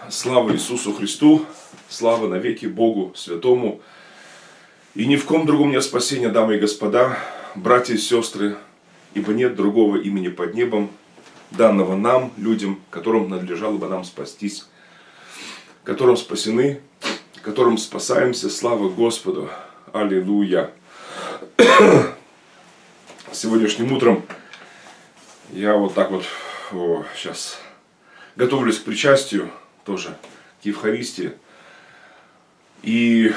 Слава Иисусу Христу, слава навеки Богу Святому. И ни в ком другом нет спасения, дамы и господа, братья и сестры, ибо нет другого имени под небом, данного нам, людям, которым надлежало бы нам спастись, которым спасены, которым спасаемся, слава Господу. Аллилуйя. Сегодняшним утром я вот так вот сейчас готовлюсь к причастию, тоже к Евхаристии. И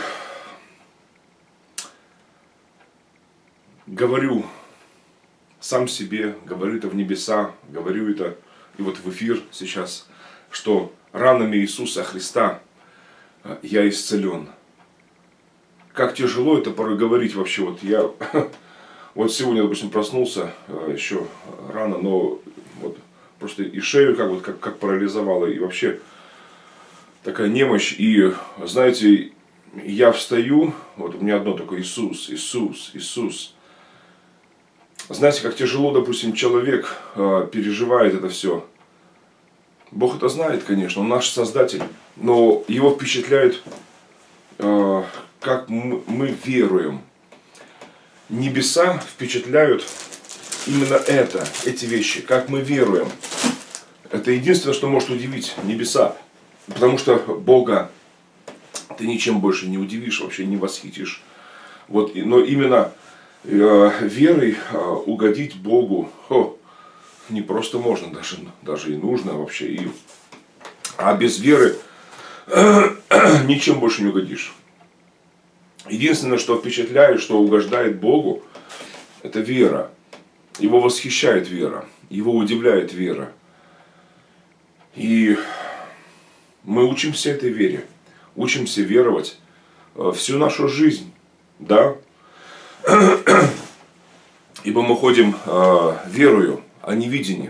говорю сам себе, говорю это в небеса, говорю это и вот в эфир сейчас, что ранами Иисуса Христа я исцелен. Как тяжело это порой говорить вообще. Вот я вот сегодня, допустим, проснулся еще рано, но вот просто и шею как парализовало, и вообще такая немощь. И знаете, я встаю, вот у меня одно такое: Иисус, Иисус, Иисус. Знаете, как тяжело, допустим, человек переживает это все. Бог это знает, конечно, Он наш Создатель, но Его впечатляет, как мы веруем. Небеса впечатляют именно эти вещи, как мы веруем. Это единственное, что может удивить небеса. Потому что Бога ты ничем больше не удивишь, вообще не восхитишь. Вот, но именно верой угодить Богу не просто можно, даже и нужно вообще. А без веры ничем больше не угодишь. Единственное, что впечатляет, что угождает Богу, это вера. Его восхищает вера, его удивляет вера. И мы учимся этой вере, учимся веровать всю нашу жизнь, да? Ибо мы ходим верою, а не видением.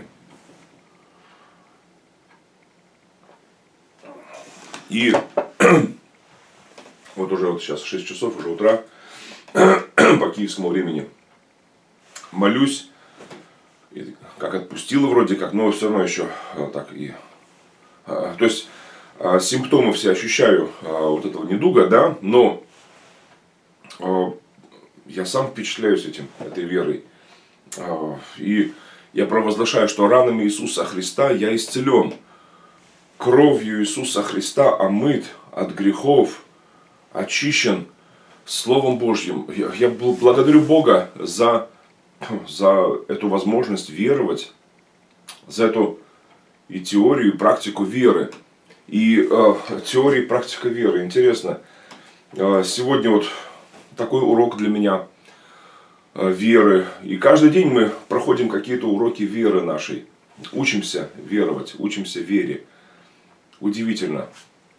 И вот уже вот сейчас 6 часов, уже утра, по киевскому времени, молюсь, и как отпустило вроде как, но все равно еще так и... То есть симптомы все ощущаю вот этого недуга, да, но я сам впечатляюсь этой верой. И я провозглашаю, что ранами Иисуса Христа я исцелен. Кровью Иисуса Христа омыт от грехов, очищен Словом Божьим. Я благодарю Бога за эту возможность веровать, за эту и теорию, и практику веры. И теория и практика веры. Интересно, сегодня вот такой урок для меня веры. И каждый день мы проходим какие-то уроки веры нашей. Учимся веровать, учимся вере. Удивительно.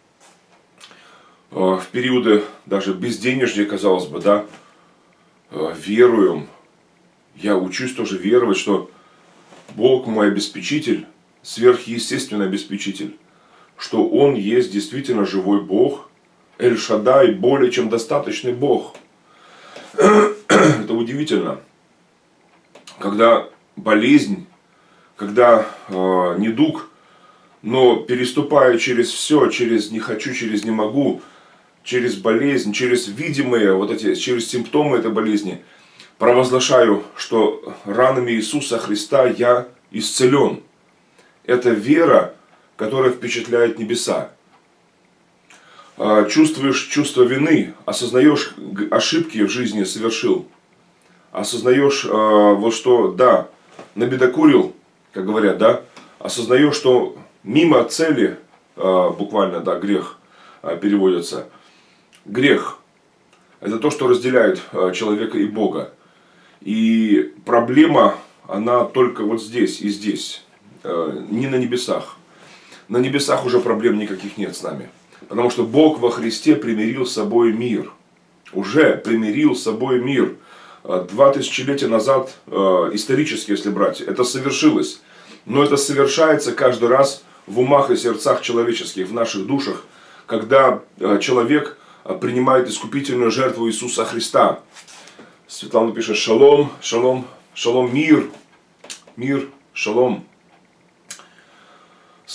В периоды даже безденежья, казалось бы, да, веруем. Я учусь тоже веровать, что Бог мой обеспечитель, сверхъестественный обеспечитель, что Он есть действительно живой Бог, Эль-Шаддай, более чем достаточный Бог. Это удивительно. Когда болезнь, когда недуг, но переступая через все, через не хочу, через не могу, через болезнь, через видимые, через симптомы этой болезни, провозглашаю, что ранами Иисуса Христа я исцелен. Это вера, которая впечатляет небеса. Чувствуешь чувство вины, осознаешь ошибки в жизни совершил, осознаешь, вот что, да, набедокурил, как говорят, да, осознаешь, что мимо цели, буквально, да, грех переводится. Грех – это то, что разделяет человека и Бога. И проблема, она только вот здесь и здесь, не на небесах. На небесах уже проблем никаких нет с нами. Потому что Бог во Христе примирил с собой мир. Уже примирил с собой мир. 2 тысячелетия назад, исторически, если брать, это совершилось. Но это совершается каждый раз в умах и сердцах человеческих, в наших душах, когда человек принимает искупительную жертву Иисуса Христа. Светлана пишет: шалом, шалом, шалом, мир, мир, шалом.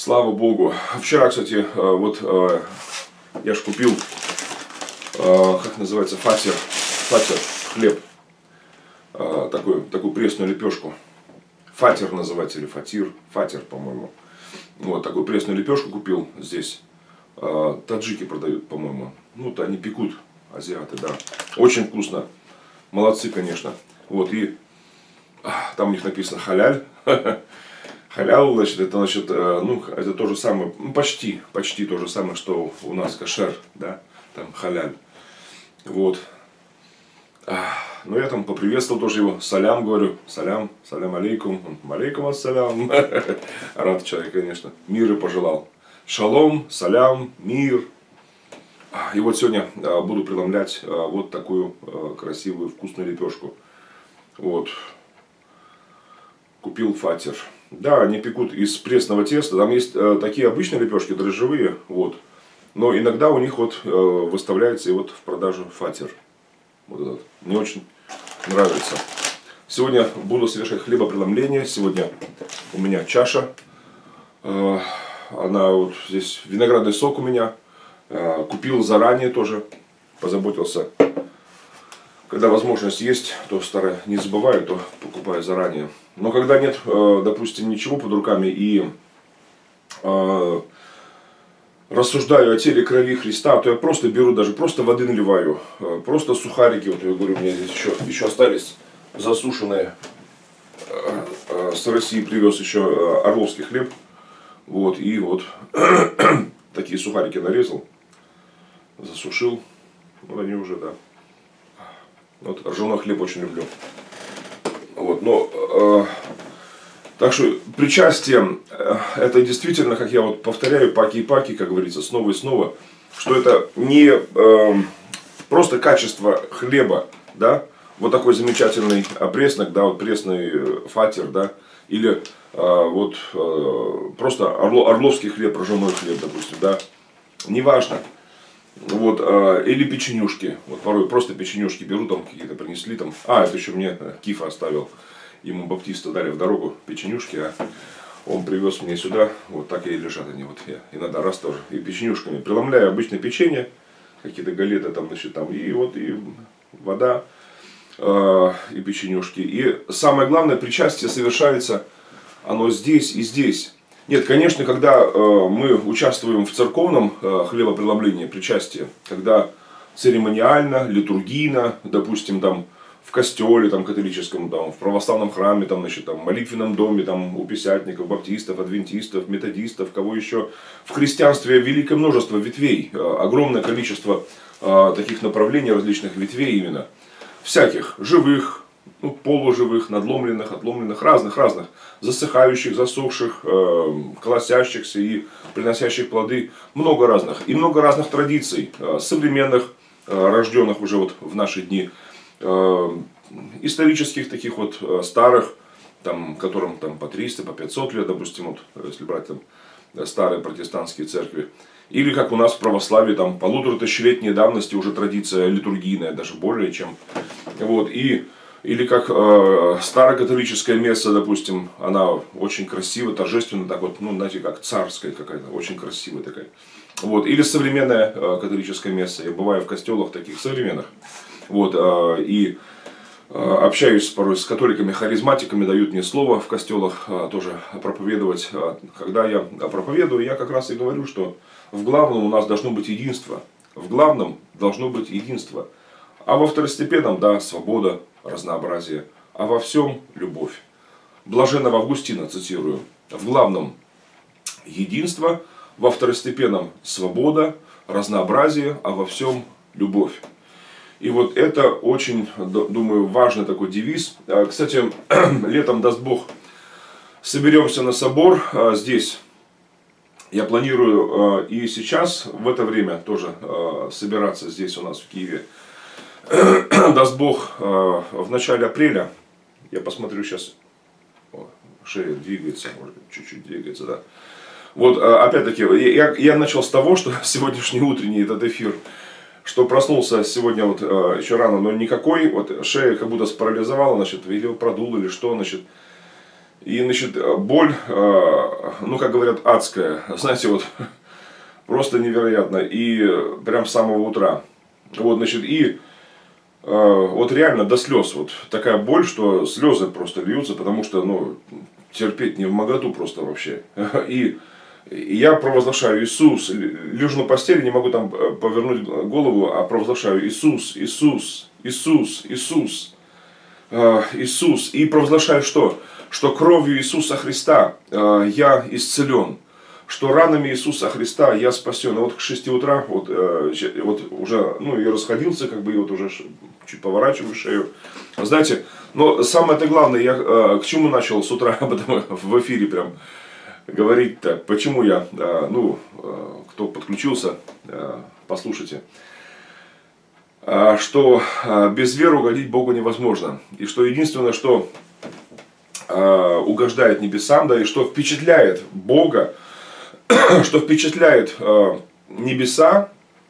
Слава Богу. Вчера, кстати, вот я ж купил, как называется, фатер хлеб. Такую пресную лепешку. Фатер называется, или фатер, по-моему. Вот, такую пресную лепешку купил здесь. Таджики продают, по-моему. Ну, они пекут, азиаты, да. Очень вкусно. Молодцы, конечно. Вот, и там у них написано халяль. Халяль, значит, это, значит, ну, это то же самое, ну, почти то же самое, что у нас кошер, да, там халяль. Вот. Ну, я там поприветствовал тоже его, салям, говорю, салям алейкум, алейкум ассалям. Рад человек, конечно, мира пожелал. Шалом, салям, мир. И вот сегодня буду преломлять вот такую красивую, вкусную лепешку. Вот. Купил фатер. Да, они пекут из пресного теста. Там есть такие обычные лепешки, дрожжевые. Вот. Но иногда у них вот выставляется и вот в продажу фатер. Вот этот. Мне очень нравится. Сегодня буду совершать хлебопреломление. Сегодня у меня чаша. Она вот здесь, виноградный сок у меня. Купил заранее тоже. Позаботился. Когда возможность есть, то стараюсь не забываю, то покупаю заранее. Но когда нет, допустим, ничего под руками и рассуждаю о теле крови Христа, то я просто беру, даже просто воды наливаю. Просто сухарики, вот я говорю, у меня здесь еще остались засушенные. С России привез еще орловский хлеб. Вот, и вот такие сухарики нарезал, засушил. Вот они уже, да. Вот ржаной хлеб очень люблю. Вот, но, так что причастие, это действительно, как я вот повторяю, паки-паки, как говорится, снова и снова, что это не просто качество хлеба, да, вот такой замечательный преснок, да, вот пресный фатер, да, или вот просто орловский хлеб, ржаной хлеб, допустим, да, неважно. Вот, или печенюшки. Вот порой просто печенюшки беру, там какие-то принесли там. Это еще мне Кифа оставил. Ему баптисты дали в дорогу печенюшки, а он привез мне сюда. Вот так и лежат они. Вот я иногда раз тоже. И печенюшками. Преломляю обычное печенье, какие-то галеты там, значит, там. И вот и вода, и печенюшки. И самое главное, причастие совершается оно здесь и здесь. Нет, конечно, когда мы участвуем в церковном хлебопреломлении, причастии, когда церемониально, литургийно, допустим, там в костеле там, католическом, там, в православном храме, там, значит, там, в молитвенном доме там, у пятидесятников, баптистов, адвентистов, методистов, кого еще. В христианстве великое множество ветвей, огромное количество таких направлений, различных ветвей именно. Всяких, живых, ну, полуживых, надломленных, отломленных, разных, засыхающих, засохших, колосящихся и приносящих плоды, много разных. И много разных традиций, современных, рожденных уже вот в наши дни, исторических таких вот старых, там, которым там, по 300, по 500 лет, допустим, вот, если брать там, старые протестантские церкви. Или как у нас в православии, там, 1500-летней давности уже традиция литургийная, даже более чем. Вот, или как старокатолическая месса, допустим, она очень красивая, торжественная, так вот, ну, знаете, как царская какая-то, очень красивая такая. Вот. Или современная католическая месса. Я бываю в костелах таких современных. Вот. И общаюсь порой с католиками, харизматиками, дают мне слово в костелах тоже проповедовать. Когда я проповедую, я как раз и говорю, что в главном у нас должно быть единство. В главном должно быть единство. А во второстепенном, да, свобода, разнообразие, а во всем любовь. Блаженного Августина цитирую. В главном единство, во второстепенном свобода, разнообразие, а во всем любовь. И вот это очень, думаю, важный такой девиз. Кстати, летом, даст Бог, соберемся на собор здесь. Я планирую и сейчас, в это время тоже собираться здесь у нас в Киеве. Даст Бог, в начале апреля, я посмотрю сейчас, шея двигается, может быть, чуть-чуть двигается, да. Вот, опять-таки, я начал с того, что сегодняшний утренний этот эфир, что проснулся сегодня вот еще рано, но никакой, вот шея как будто спарализовала, значит, или продул, или что, значит. И, значит, боль, ну, как говорят, адская. Знаете, вот, просто невероятно. И прям с самого утра. Вот, значит, и вот реально до слез. Вот такая боль, что слезы просто льются, потому что, ну, терпеть не в моготу просто вообще. И я провозглашаю: Иисус, лежу на постели, не могу там повернуть голову, а провозглашаю: Иисус, Иисус, Иисус, Иисус, Иисус. И провозглашаю что? Что кровью Иисуса Христа я исцелен. Что ранами Иисуса Христа я спасен. И вот к 6 утра, вот уже, ну, я расходился, как бы, и вот уже чуть поворачиваю шею. Знаете, но самое-то главное, я к чему начал с утра об этом в эфире прям говорить-то. Почему я, ну, кто подключился, послушайте. Что без веры угодить Богу невозможно. И что единственное, что угождает небесам, да, и что впечатляет Бога, что впечатляет небеса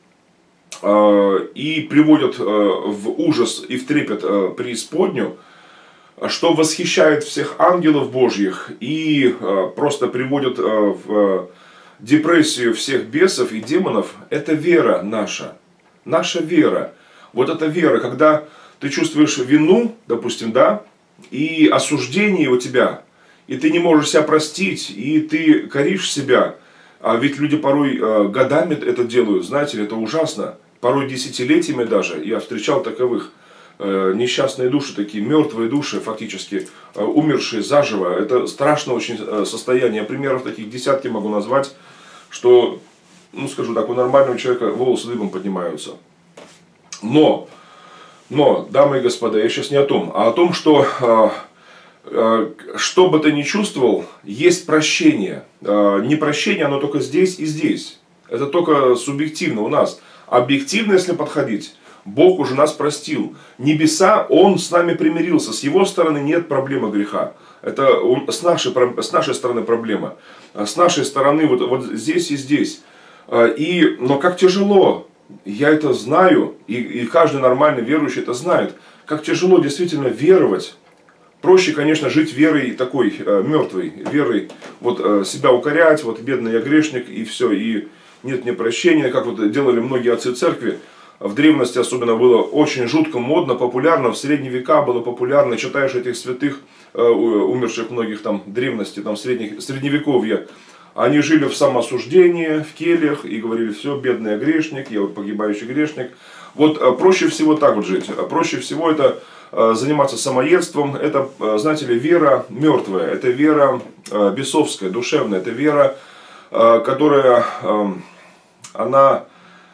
и приводит в ужас и в трепет преисподнюю, что восхищает всех ангелов Божьих и просто приводит в депрессию всех бесов и демонов, это вера наша. Наша вера. Вот эта вера, когда ты чувствуешь вину, допустим, да, и осуждение у тебя, и ты не можешь себя простить, и ты коришь себя. А ведь люди порой годами это делают, знаете, это ужасно. Порой десятилетиями даже. Я встречал таковых. Несчастные души, такие мертвые души, фактически умершие заживо. Это страшное очень состояние. Примеров таких десятки могу назвать, что, ну, скажу так, у нормального человека волосы дыбом поднимаются. Но, дамы и господа, я сейчас не о том, а о том, что что бы ты ни чувствовал, есть прощение. Не прощение, оно только здесь и здесь. Это только субъективно у нас. Объективно, если подходить, Бог уже нас простил. Небеса, Он с нами примирился. С Его стороны нет проблемы греха. Это с нашей стороны проблема. С нашей стороны вот здесь и здесь. Но как тяжело, я это знаю, и каждый нормальный верующий это знает, как тяжело действительно веровать. Проще, конечно, жить верой такой мертвой, верой вот себя укорять, вот бедный я грешник, и все, и нет мне прощения, как вот делали многие отцы церкви. В древности особенно было очень жутко модно, популярно, в средние века было популярно, читаешь этих святых, умерших многих там древности, там средневековья, они жили в самоосуждении, в кельях, и говорили: все, бедный я грешник, я вот погибающий грешник. Вот проще всего так вот жить, проще всего это заниматься самоедством, это, знаете ли, вера мертвая, это вера бесовская, душевная, это вера, которая, она,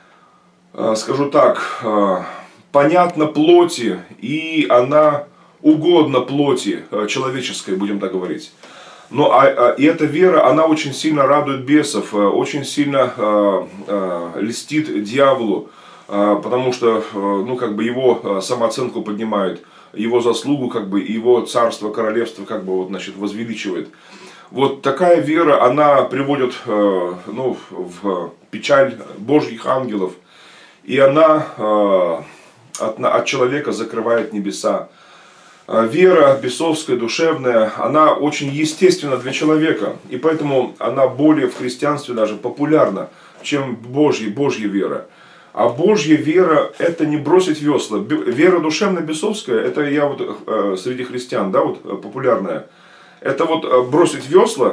скажу так, понятна плоти, и она угодна плоти человеческой, будем так говорить. Но и эта вера, она очень сильно радует бесов, очень сильно льстит дьяволу, потому что, ну, как бы его самооценку поднимает, его заслугу, как бы, его царство, королевство, как бы, вот, значит, возвеличивает. Вот такая вера, она приводит, ну, в печаль Божьих ангелов, и она от человека закрывает небеса. Вера бесовская, душевная, она очень естественна для человека, и поэтому она более в христианстве даже популярна, чем Божья вера. А Божья вера — это не бросить весла. Вера душевно-бесовская, это я вот среди христиан, да, вот популярная. Это вот бросить весла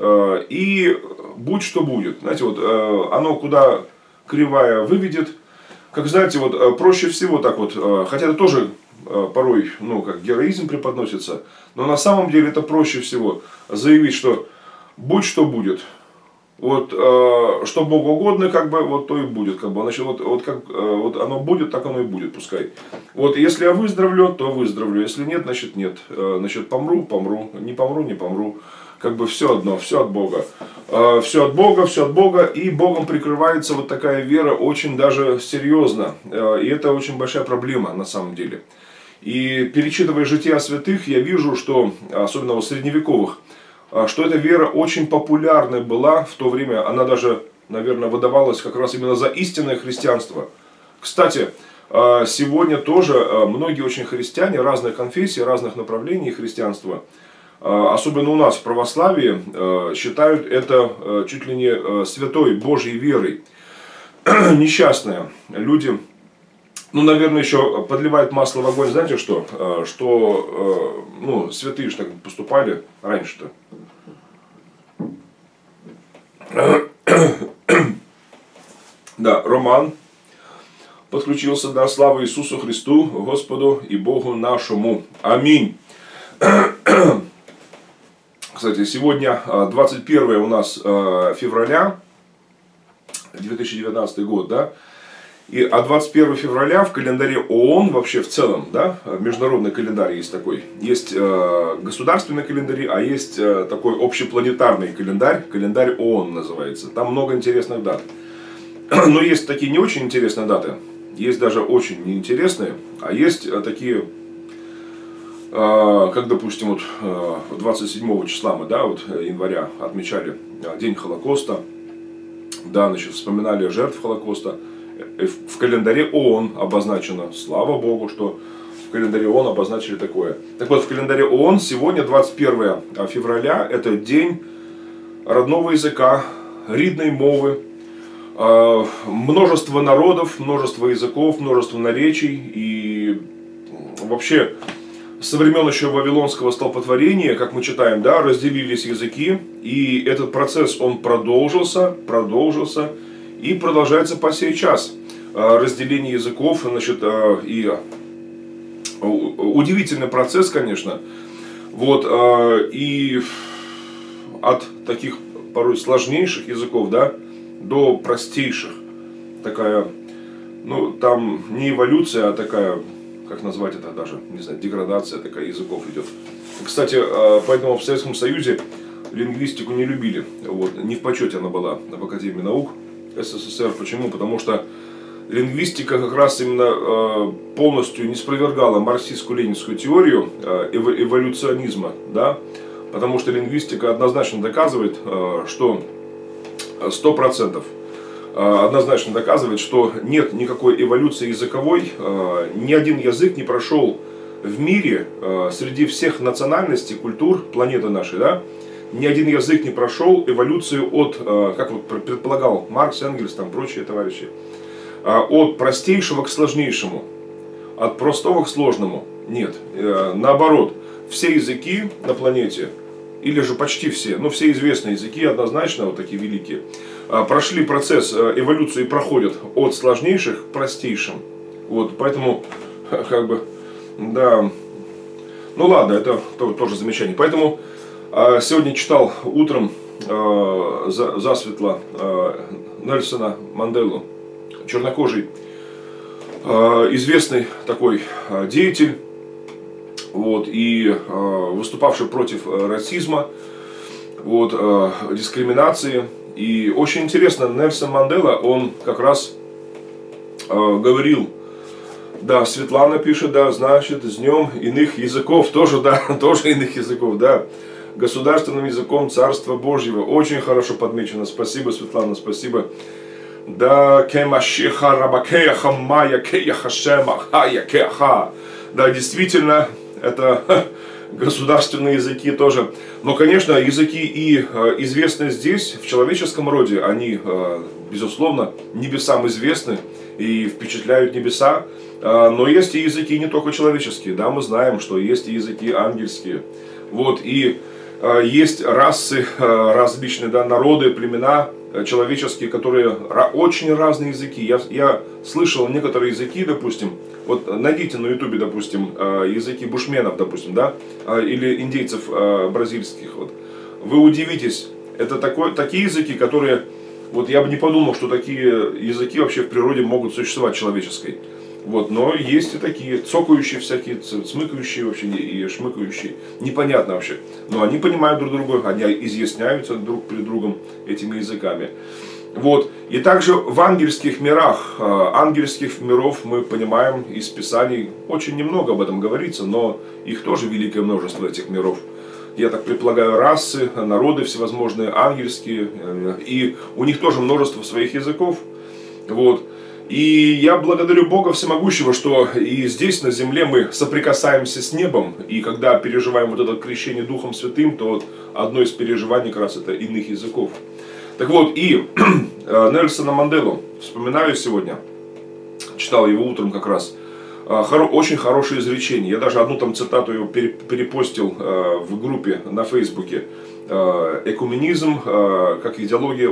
и будь что будет. Знаете, вот оно куда кривая выведет. Как знаете, вот проще всего так вот, хотя это тоже порой, ну, как героизм преподносится, но на самом деле это проще всего заявить, что будь что будет. Вот, что Богу угодно, как бы, вот то и будет, как бы, значит, вот как вот оно будет, так оно и будет, пускай. Вот, если я выздоровлю, то выздоровлю, если нет, значит нет, значит, помру, не помру, как бы все одно, все от Бога, все от Бога, и Богом прикрывается вот такая вера очень даже серьезно, и это очень большая проблема на самом деле. И перечитывая жития святых, я вижу, что, особенно у средневековых, что эта вера очень популярной была в то время, она даже, наверное, выдавалась как раз именно за истинное христианство. Кстати, сегодня тоже многие очень христиане разных конфессий, разных направлений христианства, особенно у нас в православии, считают это чуть ли не святой Божьей верой. Несчастные люди, ну, наверное, еще подливают масло в огонь, знаете что? Что, ну, святые же так поступали раньше-то. Да, Роман подключился, да, слава Иисусу Христу, Господу и Богу нашему. Аминь. Кстати, сегодня 21 у нас февраля, 2019 год, да, а 21 февраля в календаре ООН, вообще в целом, да, международный календарь есть такой, есть государственный календарь, а есть такой общепланетарный календарь, календарь ООН называется, там много интересных дат. Но есть такие не очень интересные даты, есть даже очень неинтересные, а есть такие, как, допустим, вот 27 числа мы, да, вот января отмечали День Холокоста, да, значит, вспоминали жертв Холокоста. В календаре ООН обозначено, слава Богу, что в календаре ООН обозначили такое. Так вот, в календаре ООН сегодня, 21 февраля, это день родного языка, рідної мови, множество народов, множество языков, множество наречий. И вообще, со времен еще Вавилонского столпотворения, как мы читаем, да, разделились языки, и этот процесс, он продолжился, и продолжается по сей час. Разделение языков, значит, и удивительный процесс, конечно. Вот, и от таких порой сложнейших языков, да, до простейших. Такая, ну, там не эволюция, а такая, как назвать это даже, не знаю, деградация такая языков идет. Кстати, поэтому в Советском Союзе лингвистику не любили. Вот, не в почете она была в Академии наук СССР. Почему? Потому что лингвистика как раз именно полностью не спровергала марксистско-ленинскую теорию эволюционизма, да? Потому что лингвистика однозначно доказывает, что 100% однозначно доказывает, что нет никакой эволюции языковой, ни один язык не прошел в мире среди всех национальностей, культур планеты нашей, да? Ни один язык не прошел эволюцию от, как вот предполагал Маркс, Энгельс, там прочие товарищи, от простейшего к сложнейшему, от простого к сложному. Нет, наоборот, все языки на планете, или же почти все, но все известные языки однозначно, вот такие великие, прошли процесс эволюции и проходят от сложнейших к простейшим. Вот, поэтому, как бы, да, ну ладно, это тоже замечание. Поэтому сегодня читал утром засветло Нельсона Манделу, чернокожий, известный такой деятель, вот, и выступавший против расизма, вот, дискриминации. И очень интересно, Нельсон Мандела, он как раз говорил, да, Светлана пишет, да, значит, с днем иных языков, тоже, да, тоже иных языков, да, государственным языком Царства Божьего. Очень хорошо подмечено, спасибо, Светлана, спасибо. Да, кемашиха рабакеха майя кеяха шема хая кеха. Да, действительно, это государственные языки тоже. Но, конечно, языки и известны здесь, в человеческом роде, они, безусловно, небесам известны и впечатляют небеса. Но есть и языки не только человеческие, да, мы знаем, что есть и языки ангельские. Вот, и есть расы различные, да, народы, племена человеческие, которые очень разные языки. Я слышал некоторые языки, допустим, вот найдите на ютубе, допустим, языки бушменов, допустим, да, или индейцев бразильских. Вот. Вы удивитесь, это такие языки, которые, вот я бы не подумал, что такие языки вообще в природе могут существовать человеческой. Вот, но есть и такие цокающие всякие, смыкающие вообще и шмыкающие. Непонятно вообще. Но они понимают друг друга, они изъясняются друг перед другом этими языками. Вот. И также в ангельских мирах, ангельских миров мы понимаем из Писаний, очень немного об этом говорится, но их тоже великое множество, этих миров. Я так предполагаю, расы, народы всевозможные, ангельские, и у них тоже множество своих языков. Вот. И я благодарю Бога Всемогущего, что и здесь, на земле, мы соприкасаемся с небом. И когда переживаем вот это крещение Духом Святым, то вот одно из переживаний как раз это иных языков. Так вот, и Нельсона Манделу вспоминаю сегодня. Читал его утром как раз. Очень хорошее изречение. Я даже одну там цитату его перепостил в группе на Фейсбуке. Экуменизм как идеология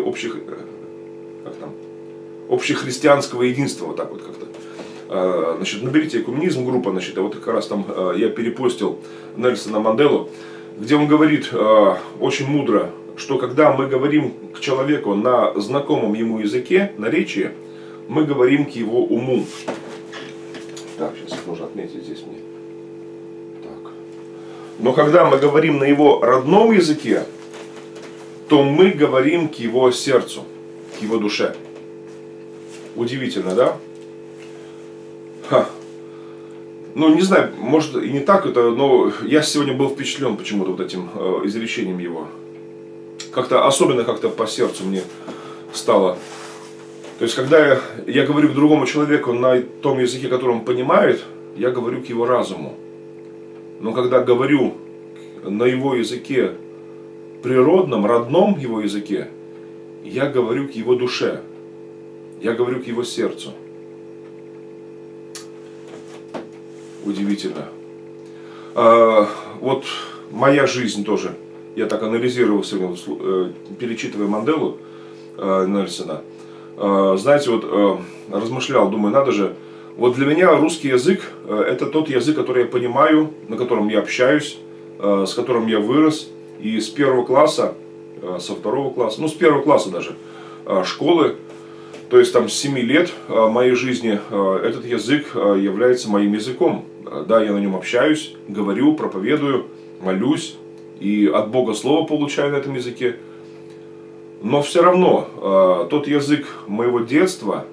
общехристианского единства, вот так вот как-то. Значит, наберите экуменизм, группа, значит, вот как раз там я перепостил Нельсона Манделу, где он говорит очень мудро, что когда мы говорим к человеку на знакомом ему языке, наречии, мы говорим к его уму. Так, сейчас нужно отметить здесь мне. Так. Но когда мы говорим на его родном языке, то мы говорим к его сердцу, к его душе. Удивительно, да? Ха. Ну, не знаю, может и не так это, но я сегодня был впечатлен почему-то вот этим изречением его. Как-то, особенно как-то по сердцу мне стало. То есть, когда я говорю к другому человеку на том языке, который он понимает, я говорю к его разуму. Но когда говорю на его языке природном, родном его языке, я говорю к его душе. Я говорю к его сердцу. Удивительно. Вот моя жизнь тоже. Я так анализировал сегодня, перечитывая Манделу Нельсона. Знаете, вот размышлял, думаю, надо же. Вот для меня русский язык – это тот язык, который я понимаю, на котором я общаюсь, с которым я вырос. И с первого класса, со второго класса, ну с первого класса даже, школы, то есть там с 7 лет моей жизни этот язык является моим языком. Да, я на нем общаюсь, говорю, проповедую, молюсь и от Бога слово получаю на этом языке. Но все равно тот язык моего детства,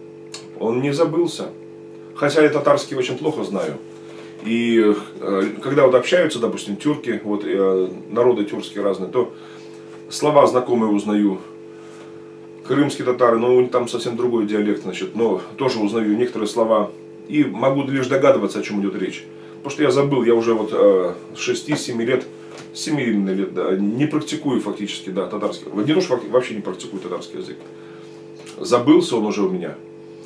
он не забылся. Хотя я татарский очень плохо знаю. И когда вот общаются, допустим, тюрки, вот народы тюркские разные, то слова знакомые узнаю. Крымские татары, ну там совсем другой диалект, значит, но тоже узнаю некоторые слова. И могу лишь догадываться, о чем идет речь. Потому что я забыл, я уже вот с 6-7 лет, 7 лет, да, не практикую фактически, да, татарский. Не то, что вообще не практикую татарский язык. Забылся он уже у меня.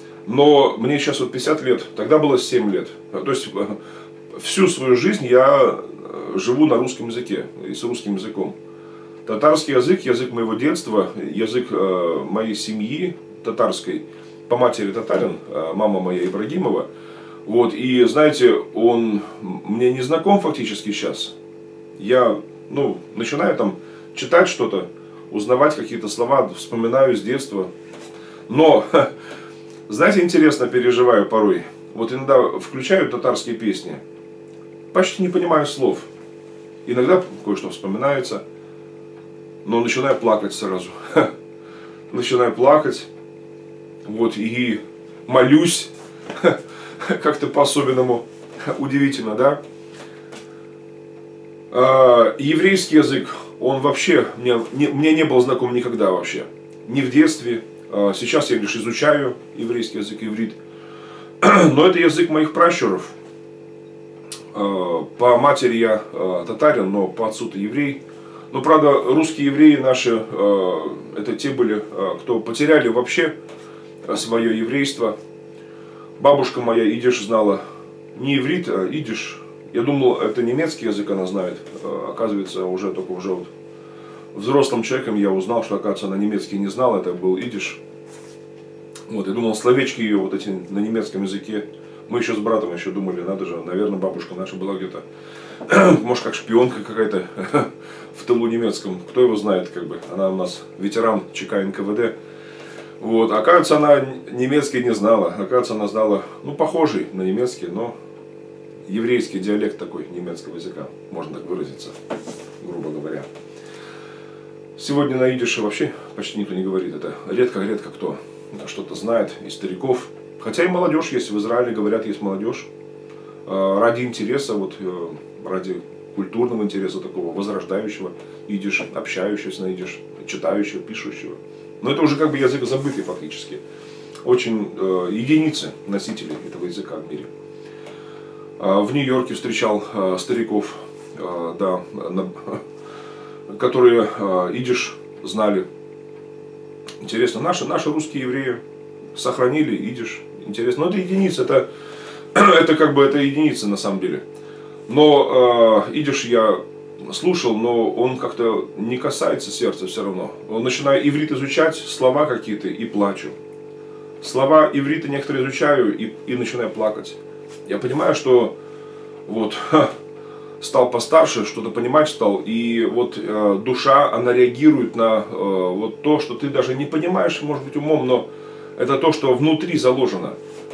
Но мне сейчас вот 50 лет, тогда было 7 лет. То есть всю свою жизнь я живу на русском языке и с русским языком. Татарский язык, язык моего детства, язык моей семьи татарской, по матери татарин, мама моя Ибрагимова. Вот, и знаете, он мне не знаком фактически сейчас. Я начинаю там читать что-то, узнавать какие-то слова, вспоминаю с детства. Но, знаете, интересно переживаю порой. Вот иногда включаю татарские песни, почти не понимаю слов. Иногда кое-что вспоминается. Но начинаю плакать сразу. Начинаю плакать. Вот, и молюсь. Как-то по-особенному. Удивительно, да? Еврейский язык, он вообще мне не был знаком никогда вообще. Ни в детстве. Сейчас я лишь изучаю еврейский язык, иврит. Но это язык моих пращуров. По матери я татарин, но по отцу-то еврей. Но, правда, русские евреи наши, это те были, кто потеряли вообще свое еврейство. Бабушка моя идиш знала не иврит, а идиш. Я думал, это немецкий язык она знает. Оказывается, уже только уже вот взрослым человеком я узнал, что, оказывается, она немецкий не знала, это был идиш. Вот, я думал, словечки ее вот эти на немецком языке. Мы еще с братом еще думали, надо же, наверное, бабушка наша была где-то, может, как шпионка какая-то в тылу немецком. Кто его знает, как бы. Она у нас ветеран ЧК НКВД. Вот. Оказывается, она немецкий не знала. Оказывается, она знала, похожий на немецкий, но еврейский диалект такой немецкого языка, можно так выразиться, грубо говоря. Сегодня на идише вообще почти никто не говорит. Это редко-редко кто что-то знает из стариков. Хотя и молодежь есть, в Израиле говорят, есть молодежь. Ради интереса, ради культурного интереса такого, возрождающего идиш, общающегося на идиш, читающего, пишущего. Но это уже как бы язык забытый фактически. очень единицы носителей этого языка в мире. В Нью-Йорке встречал стариков, да, которые идиш знали. Интересно, наши русские евреи сохранили идиш. Интересно, но это единица, это как бы это единица на самом деле. Но идиш я слушал, но он как-то не касается сердца все равно. Он начинаю иврит изучать, слова какие-то и плачу. Слова иврита некоторые изучаю и начинаю плакать. Я понимаю, что вот стал постарше, что-то понимать стал, и вот душа, она реагирует на вот то, что ты даже не понимаешь, может быть, умом, но это то, что внутри заложено.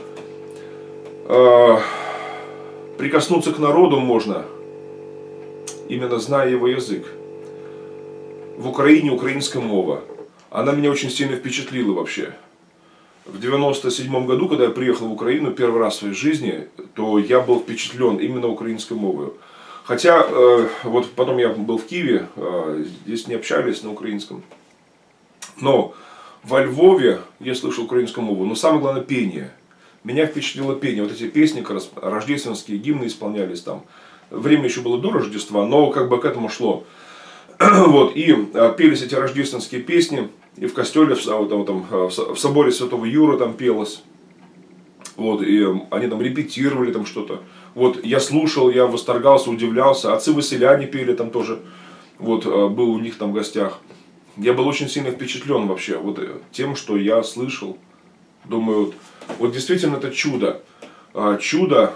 Прикоснуться к народу можно, именно зная его язык. В Украине украинская мова. Она меня очень сильно впечатлила вообще. В 97 году, когда я приехал в Украину первый раз в своей жизни, то я был впечатлен именно украинской мовой. Хотя, вот потом я был в Киеве, здесь не общались на украинском. Но во Львове я слышал украинскую мову, но самое главное пение. Меня впечатлило пение. Вот эти песни, рождественские гимны исполнялись там. Время еще было до Рождества, но как бы к этому шло. Вот, и пелись эти рождественские песни, и в костеле, в соборе Святого Юра там пелось. Вот, и они там репетировали там что-то. Вот, я слушал, я восторгался, удивлялся. Отцы-выселяне пели там тоже. Вот, был у них там в гостях. Я был очень сильно впечатлен вообще вот тем, что я слышал. Думаю, вот действительно это чудо. Чудо.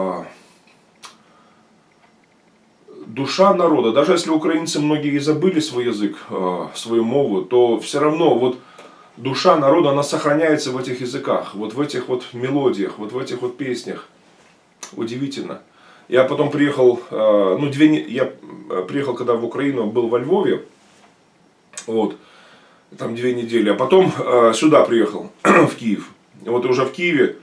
Душа народа, даже если украинцы многие и забыли свой язык, свою мову, то все равно вот душа народа, она сохраняется в этих языках, вот в этих вот мелодиях, вот в этих вот песнях. Удивительно. Я потом приехал, я приехал, когда в Украину, был во Львове, вот, там 2 недели, а потом сюда приехал, в Киев. И вот уже в Киеве,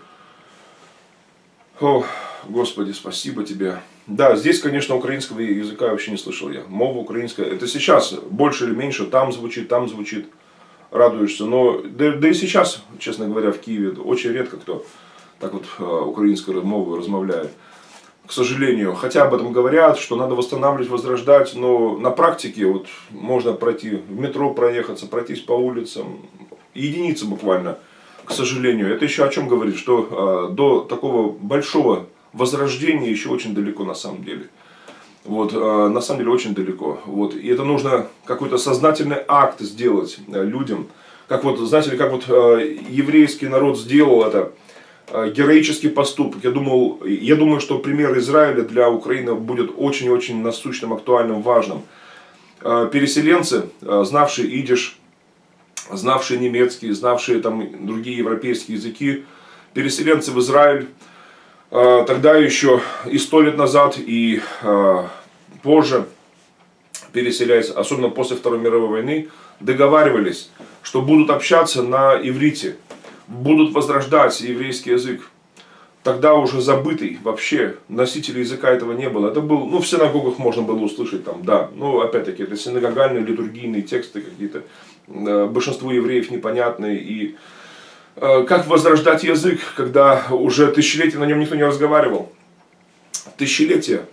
о, Господи, спасибо тебе. Да, здесь, конечно, украинского языка я вообще не слышал я. Мова украинская, это сейчас больше или меньше, там звучит, радуешься. Но да и сейчас, честно говоря, в Киеве очень редко кто так вот украинской мовой размовляет. К сожалению, хотя об этом говорят, что надо восстанавливать, возрождать, но на практике вот можно пройти в метро, проехаться, пройтись по улицам, единицы буквально, к сожалению. Это еще о чем говорит, что до такого большого возрождение еще очень далеко на самом деле. Вот, на самом деле очень далеко. Вот, и это нужно какой-то сознательный акт сделать людям. Как вот, знаете, как вот еврейский народ сделал это, героический поступок. Я думаю, что пример Израиля для Украины будет очень-очень насущным, актуальным, важным. Переселенцы, знавшие идиш, знавшие немецкий, знавшие там другие европейские языки, переселенцы в Израиль, тогда еще и 100 лет назад, и позже, переселяясь, особенно после Второй мировой войны, договаривались, что будут общаться на иврите, будут возрождать еврейский язык. Тогда уже забытый вообще, носителей языка этого не было. Это был, в синагогах можно было услышать там, да, опять-таки, это синагогальные, литургийные тексты какие-то, большинству евреев непонятные, и как возрождать язык, когда уже тысячелетия на нем никто не разговаривал? Тысячелетия.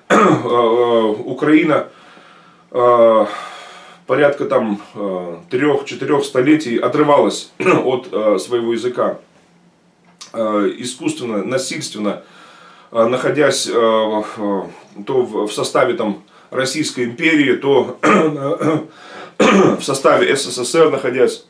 Украина порядка там 3-4 столетий отрывалась от своего языка. Искусственно, насильственно, находясь то в составе там Российской империи, то в составе СССР находясь.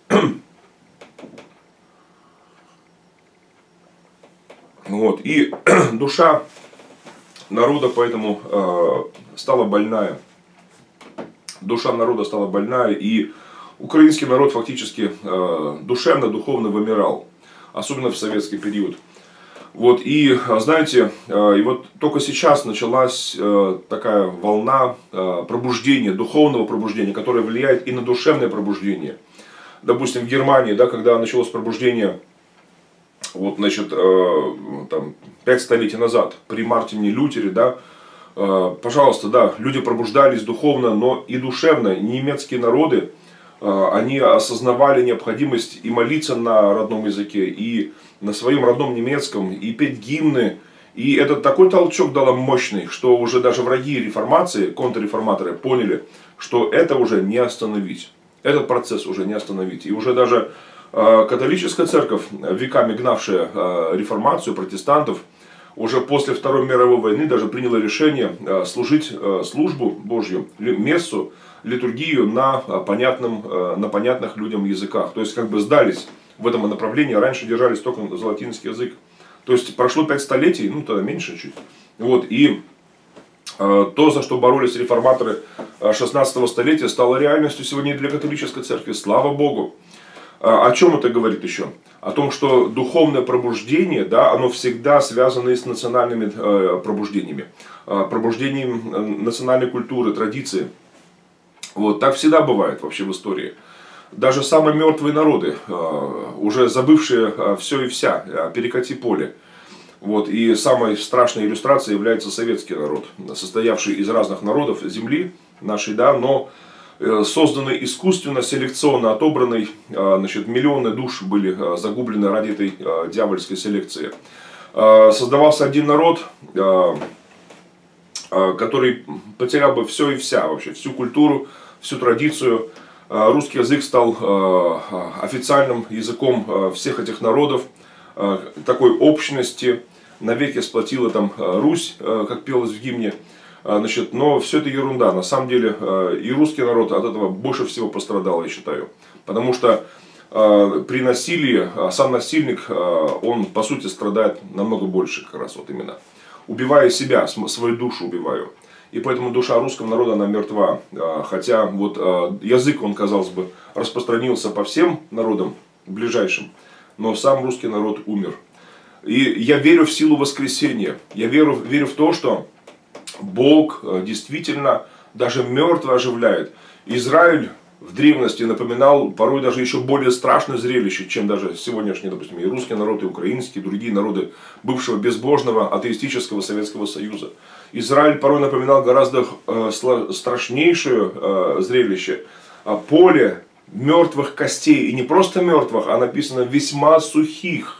Вот. И душа народа поэтому стала больная. Душа народа стала больная, и украинский народ фактически душевно, духовно вымирал. Особенно в советский период. Вот. И знаете, и вот только сейчас началась такая волна пробуждения, духовного пробуждения, которая влияет и на душевное пробуждение. Допустим, в Германии, да, когда началось пробуждение, вот, значит, там, 5 столетий назад, при Мартине Лютере, да, пожалуйста, да, люди пробуждались духовно, но и душевно. Немецкие народы они осознавали необходимость и молиться на родном языке, и на своем родном немецком, и петь гимны. И это такой толчок дало мощный, что уже даже враги реформации, контрреформаторы поняли, что это уже не остановить. Этот процесс уже не остановить. И уже даже католическая церковь, веками гнавшая реформацию протестантов, уже после Второй мировой войны даже приняла решение служить службу Божью, мессу, литургию на понятных людям языках. То есть как бы сдались в этом направлении, раньше держались только за латинский язык. То есть прошло 5 столетий, ну тогда меньше чуть. Вот, и то, за что боролись реформаторы 16 столетия, стало реальностью сегодня и для католической церкви. Слава Богу. О чем это говорит еще? О том, что духовное пробуждение, да, оно всегда связано и с национальными пробуждениями. Пробуждением национальной культуры, традиции. Вот, так всегда бывает вообще в истории. Даже самые мертвые народы, уже забывшие все и вся, перекати поле. Вот, и самой страшной иллюстрацией является советский народ, состоявший из разных народов земли нашей, да, но созданный искусственно, селекционно отобранный, значит, миллионы душ были загублены ради этой дьявольской селекции. Создавался один народ, который потерял бы все и вся, вообще, всю культуру, всю традицию. Русский язык стал официальным языком всех этих народов, такой общности, навеки сплотила там Русь, как пелось в гимне. Значит, но все это ерунда. На самом деле и русский народ от этого больше всего пострадал, я считаю. Потому что при насилии сам насильник, он по сути страдает намного больше, как раз вот именно. Убивая себя, свою душу убиваю. И поэтому душа русского народа, она мертва. Хотя вот язык, он, казалось бы, распространился по всем народам ближайшим. Но сам русский народ умер. И я верю в силу воскресения. Я верю в то, что Бог действительно даже мертвый оживляет. Израиль в древности напоминал порой даже еще более страшное зрелище, чем даже сегодняшний, допустим, и русский народ, и украинский, и другие народы бывшего безбожного атеистического Советского Союза. Израиль порой напоминал гораздо страшнейшее зрелище. Поле мертвых костей. И не просто мертвых, а написано весьма сухих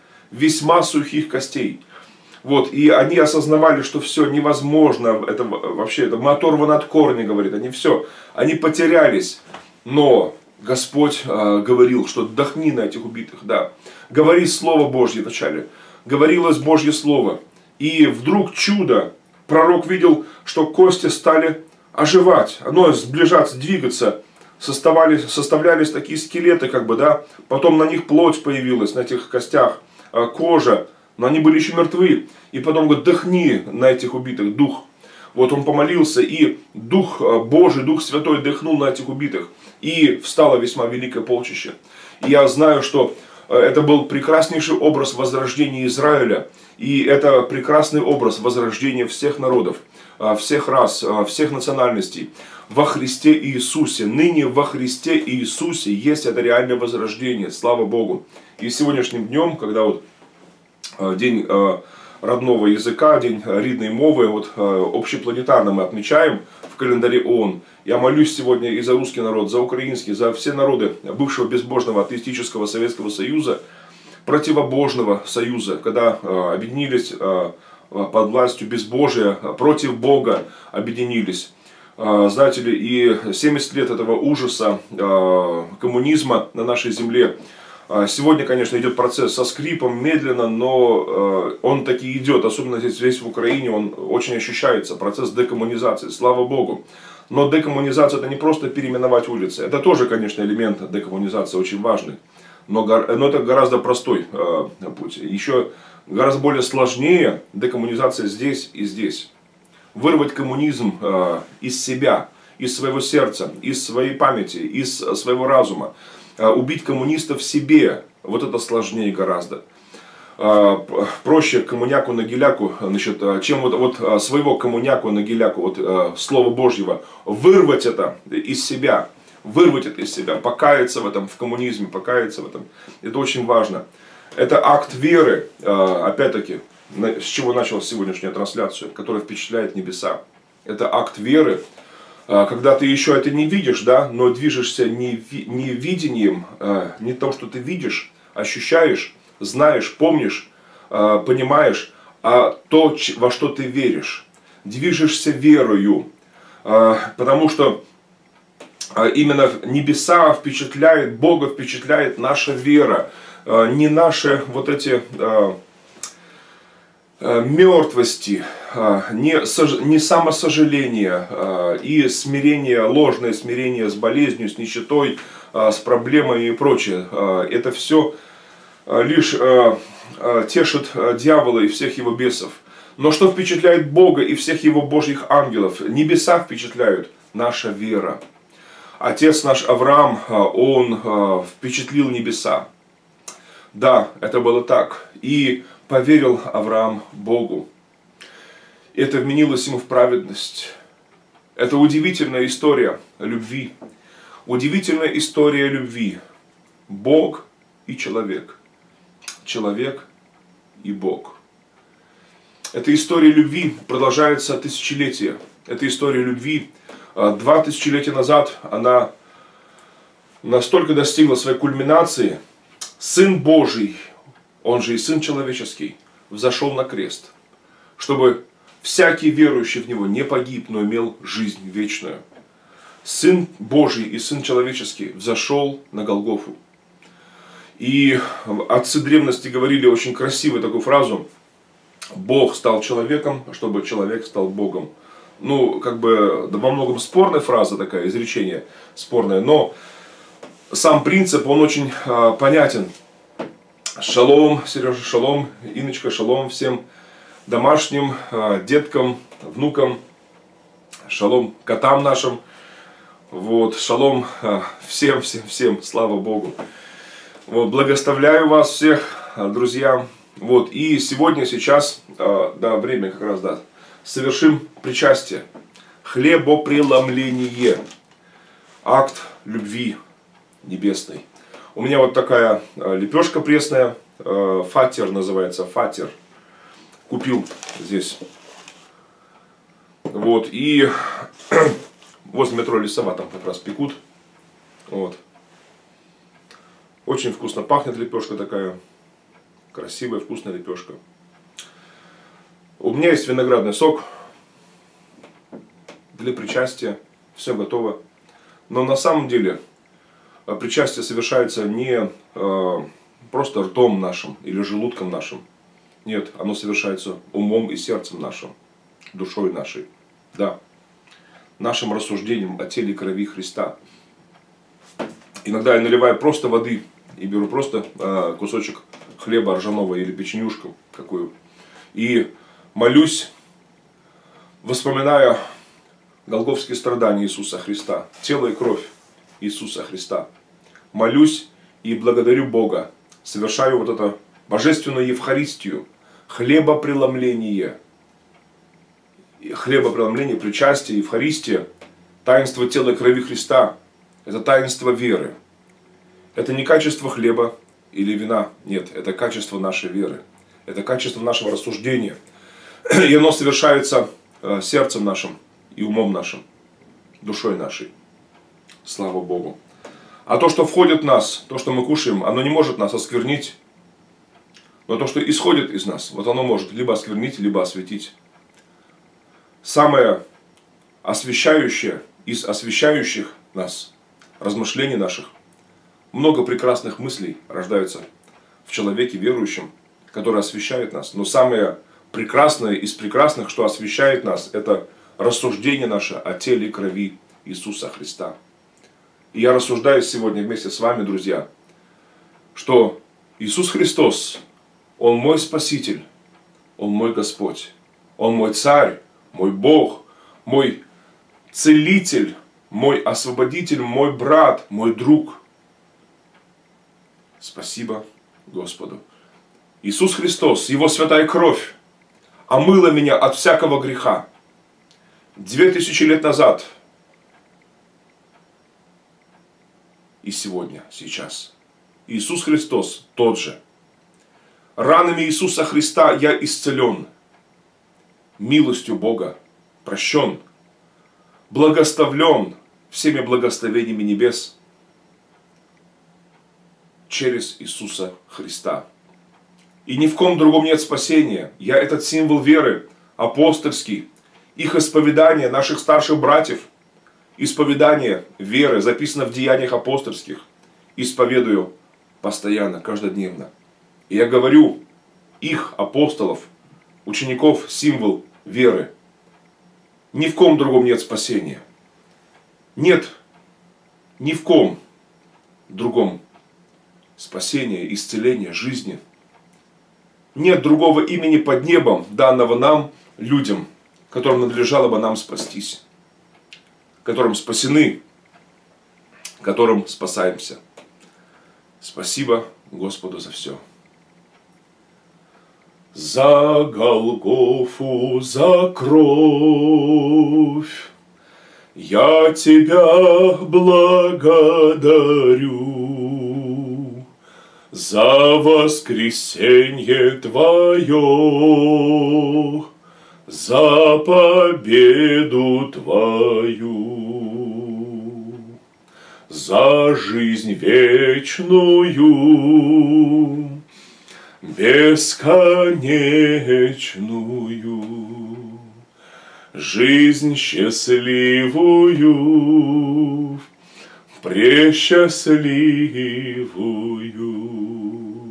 костей. Вот, и они осознавали, что все невозможно, это вообще это оторвано от корня, говорит, они потерялись. Но Господь говорил, что отдохни на этих убитых, да. Говори Слово Божье вначале. Говорилось Божье Слово. И вдруг чудо. Пророк видел, что кости стали оживать, сближаться, двигаться. Составлялись такие скелеты, как бы, да. Потом на них плоть появилась, на этих костях, кожа. Но они были еще мертвы. И потом говорит, дыхни на этих убитых, дух. Вот он помолился, и Дух Божий, Дух Святой дыхнул на этих убитых. И встало весьма великое полчище. И я знаю, что это был прекраснейший образ возрождения Израиля. И это прекрасный образ возрождения всех народов, всех рас, всех национальностей. Во Христе Иисусе. Ныне во Христе Иисусе есть это реальное возрождение. Слава Богу. И сегодняшним днем, когда вот день родного языка, день рідної мови, вот общепланетарно мы отмечаем в календаре ООН. Я молюсь сегодня и за русский народ, за украинский, за все народы бывшего безбожного атеистического Советского Союза, противобожного союза, когда объединились под властью безбожия, против Бога объединились. Знаете ли, и 70 лет этого ужаса коммунизма на нашей земле. Сегодня, конечно, идет процесс со скрипом, медленно, но он таки идет, особенно здесь в Украине, он очень ощущается, процесс декоммунизации, слава Богу. Но декоммунизация — это не просто переименовать улицы, это тоже, конечно, элемент декоммунизации очень важный, но это гораздо простой путь. Еще гораздо более сложнее декоммунизация здесь и здесь. Вырвать коммунизм из себя, из своего сердца, из своей памяти, из своего разума. Убить коммунистов в себе, вот это сложнее гораздо. Проще коммуняку на геляку, значит, чем вот своего коммуняку на геляку, вот Слова Божьего, вырвать это из себя, покаяться в этом, в коммунизме, покаяться в этом. Это очень важно. Это акт веры, опять-таки, с чего началась сегодняшняя трансляция, которая впечатляет небеса. Это акт веры когда ты еще это не видишь, да, но движешься не видением, не то, что ты видишь, ощущаешь, знаешь, помнишь, понимаешь, а то, во что ты веришь. Движешься верою, потому что именно небеса впечатляет, Бога впечатляет наша вера, не наши вот эти мертвости, не самосожаление и смирение, ложное смирение с болезнью, с нищетой, с проблемами и прочее. Это все лишь тешит дьявола и всех его бесов. Но что впечатляет Бога и всех его божьих ангелов? Небеса впечатляют, наша вера. Отец наш Авраам, он впечатлил небеса. Да, это было так. И поверил Авраам Богу. Это вменилось ему в праведность. Это удивительная история любви. Удивительная история любви. Бог и человек. Человек и Бог. Эта история любви продолжается тысячелетия. Эта история любви 2 тысячелетия назад, она настолько достигла своей кульминации. Сын Божий, он же и Сын Человеческий, взошел на крест, чтобы всякий верующий в Него не погиб, но имел жизнь вечную. Сын Божий и Сын Человеческий взошел на Голгофу. И отцы древности говорили очень красивую такую фразу: Бог стал человеком, чтобы человек стал Богом. Ну, как бы, да, во многом спорная фраза такая, изречение спорное, но сам принцип, он очень понятен. Шалом, Сережа, шалом, Инночка, шалом всем домашним, деткам, внукам, шалом котам нашим, вот, шалом всем, слава Богу. Вот, благословляю вас всех, друзья. Вот, и сегодня, сейчас, да, время как раз, да, совершим причастие, хлебопреломление, акт любви небесной. У меня вот такая лепешка пресная, фатер называется, фатер. Купил здесь. Вот, и возле метро Лесова там как раз пекут. Вот. Очень вкусно пахнет лепешка такая. Красивая, вкусная лепешка. У меня есть виноградный сок для причастия. Все готово. Но на самом деле причастие совершается не просто ртом нашим или желудком нашим. Нет, оно совершается умом и сердцем нашим, душой нашей. Да, нашим рассуждением о теле и крови Христа. Иногда я наливаю просто воды и беру просто кусочек хлеба ржаного или печенюшку какую. И молюсь, вспоминая голгофские страдания Иисуса Христа, тело и кровь Иисуса Христа. Молюсь и благодарю Бога. Совершаю вот это божественную Евхаристию, хлебопреломление. Хлебопреломление, причастие, Евхаристия, таинство тела и крови Христа. Это таинство веры. Это не качество хлеба или вина. Нет, это качество нашей веры. Это качество нашего рассуждения. И оно совершается сердцем нашим и умом нашим, душой нашей. Слава Богу. А то, что входит в нас, то, что мы кушаем, оно не может нас осквернить. Но то, что исходит из нас, вот оно может либо осквернить, либо осветить. Самое освящающее из освящающих нас размышлений наших, много прекрасных мыслей рождаются в человеке верующем, который освящает нас. Но самое прекрасное из прекрасных, что освящает нас, это рассуждение наше о теле и крови Иисуса Христа. И я рассуждаю сегодня вместе с вами, друзья, что Иисус Христос, Он мой Спаситель, Он мой Господь, Он мой Царь, мой Бог, мой Целитель, мой Освободитель, мой брат, мой друг. Спасибо Господу. Иисус Христос, Его святая кровь омыла меня от всякого греха. 2000 лет назад и сегодня, сейчас. Иисус Христос тот же. Ранами Иисуса Христа я исцелен. Милостью Бога прощен. благословлен всеми благословениями небес через Иисуса Христа. И ни в ком другом нет спасения. Я этот символ веры, апостольский, их исповедание, наших старших братьев, исповедание веры, записано в деяниях апостольских, исповедую постоянно, каждодневно. И я говорю, их, апостолов, учеников, символ веры. Ни в ком другом нет спасения. Нет ни в ком другом спасения, исцеления, жизни. Нет другого имени под небом, данного нам, людям, которым надлежало бы нам спастись, которым спасены, которым спасаемся. Спасибо Господу за все. За Голгофу, за кровь я тебя благодарю, за воскресенье Твое, за победу Твою, за жизнь вечную, бесконечную, жизнь счастливую, пресчастливую.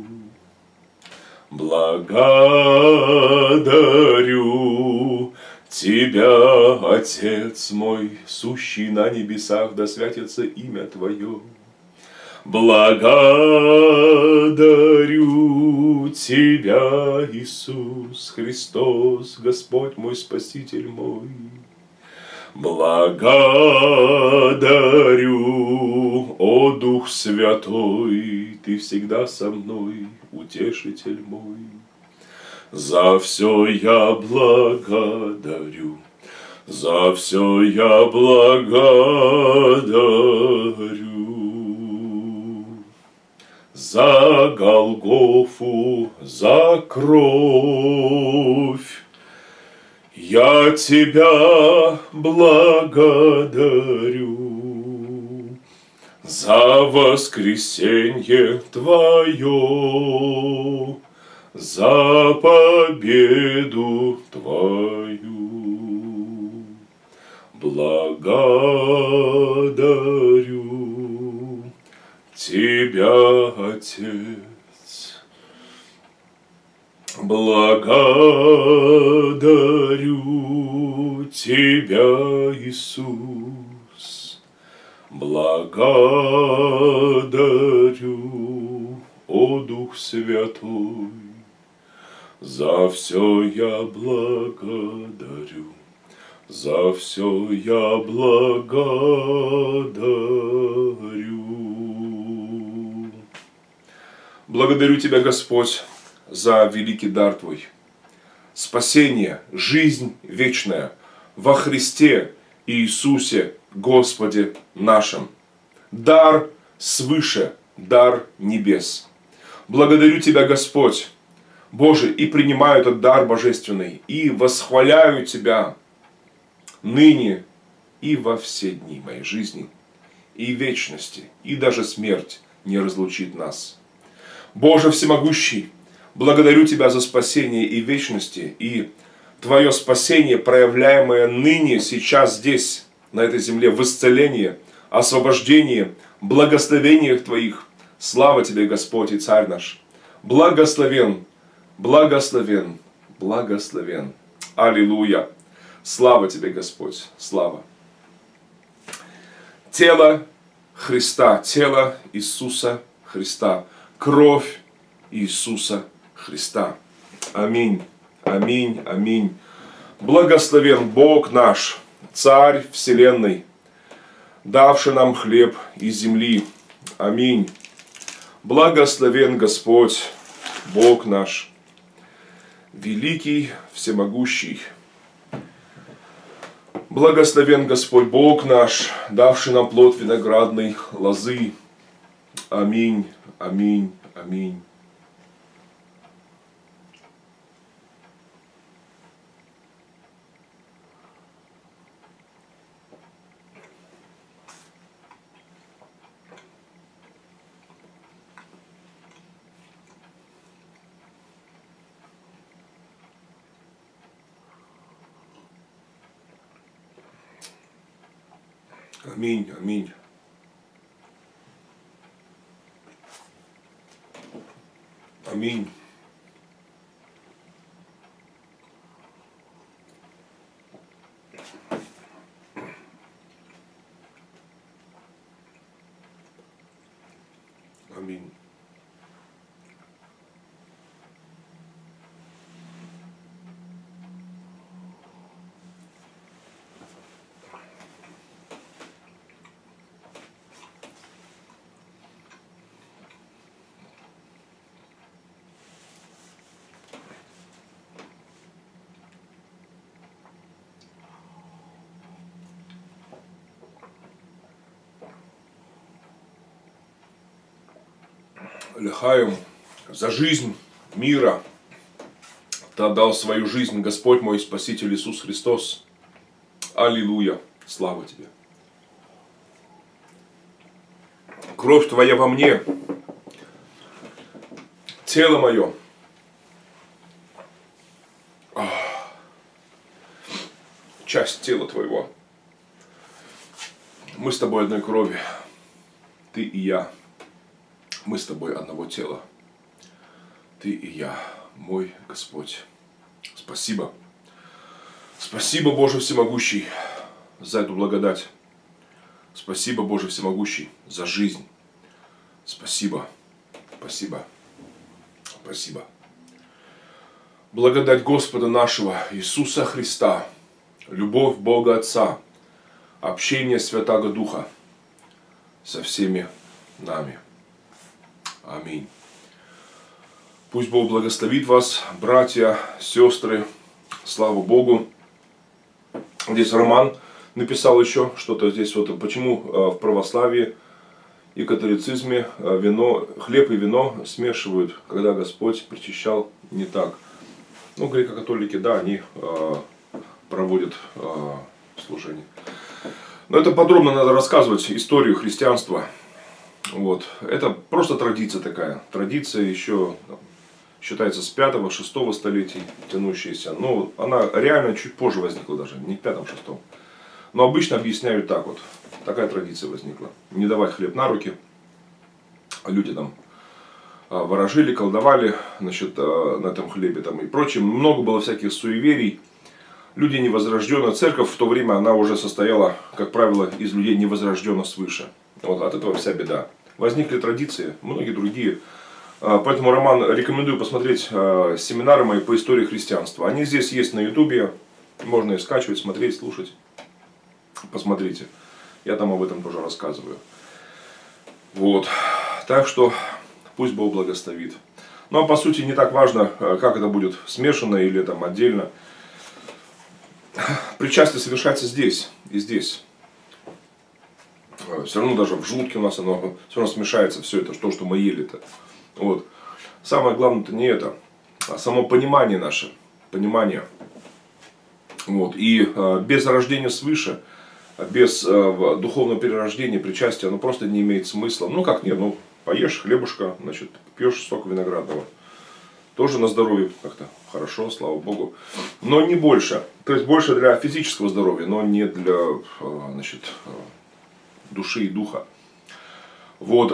Благодарю Тебя, Отец мой, сущий на небесах, да святится имя Твое. Благодарю Тебя, Иисус Христос, Господь мой, Спаситель мой. Благодарю, о Дух Святой, Ты всегда со мной, Утешитель мой. За все я благодарю, за все я благодарю. За Голгофу, за кровь я Тебя благодарю, за воскресенье Твое, за победу Твою. Благодарю Тебя, Отец. Благодарю Тебя, Иисус. Благодарю, о Дух Святой. За все я благодарю, за все я благодарю. Благодарю Тебя, Господь, за великий дар Твой, спасение, жизнь вечная во Христе Иисусе Господе нашим. Дар свыше, дар небес. Благодарю Тебя, Господь, Боже, и принимаю этот дар божественный, и восхваляю Тебя ныне и во все дни моей жизни, и вечности, и даже смерть не разлучит нас. Боже всемогущий, благодарю Тебя за спасение и вечности, и Твое спасение, проявляемое ныне, сейчас, здесь, на этой земле, в исцелении, освобождении, благословениях Твоих. Слава Тебе, Господь и Царь наш! Благословен, благословен, благословен. Аллилуйя! Слава Тебе, Господь! Слава! Тело Христа, тело Иисуса Христа, кровь Иисуса Христа. Аминь, аминь, аминь. Благословен Бог наш, Царь вселенной, давший нам хлеб из земли. Аминь. Благословен Господь, Бог наш, великий, всемогущий. Благословен Господь Бог наш, давший нам плод виноградной лозы. Аминь, аминь, аминь. Аминь, аминь. Аминь. Аминь. Лихаем за жизнь мира Ты отдал свою жизнь, Господь мой Спаситель Иисус Христос. Аллилуйя. Слава Тебе. Кровь Твоя во мне, тело мое. Часть тела Твоего. Мы с Тобой одной крови. Ты и я. Мы с Тобой одного тела. Ты и я, мой Господь. Спасибо. Спасибо, Боже Всемогущий, за эту благодать. Спасибо, Боже Всемогущий, за жизнь. Спасибо. Спасибо. Спасибо. Благодать Господа нашего Иисуса Христа, любовь Бога Отца, общение Святаго Духа со всеми нами. Аминь. Пусть Бог благословит вас, братья, сестры. Слава Богу. Здесь Роман написал еще что-то здесь. Вот почему в православии и католицизме хлеб и вино смешивают, когда Господь причащал не так. Ну, греко-католики, да, они проводят служение. Но это подробно надо рассказывать историю христианства. Вот. Это просто традиция такая. Традиция еще считается с 5-6 столетий тянущаяся. Но она реально чуть позже возникла даже, не в 5-6. Но обычно объясняют так вот. Такая традиция возникла. Не давать хлеб на руки. Люди там ворожили, колдовали, значит, на этом хлебе там, и прочее. Много было всяких суеверий. Люди невозрожденные. Церковь в то время она уже состояла, как правило, из людей невозрожденных свыше. Вот от этого вся беда. Возникли традиции, многие другие. Поэтому, Роман, рекомендую посмотреть семинары мои по истории христианства. Они здесь есть на ютубе. Можно их скачивать, смотреть, слушать. Посмотрите. Я там об этом тоже рассказываю. Вот. Так что пусть Бог благословит. Ну а по сути не так важно, как это будет смешано или там отдельно. Причастие совершается здесь и здесь. Все равно даже в желудке у нас оно все равно смешается, все это, то, что мы ели-то. Вот. Самое главное-то не это, а само понимание наше. Понимание. Вот. И без рождения свыше, без духовного перерождения, причастия, оно просто не имеет смысла. Ну как нет, ну поешь хлебушка, значит, пьешь сок виноградного. Тоже на здоровье как-то хорошо, слава Богу. Но не больше. То есть больше для физического здоровья, но не для, значит, души и духа. Вот.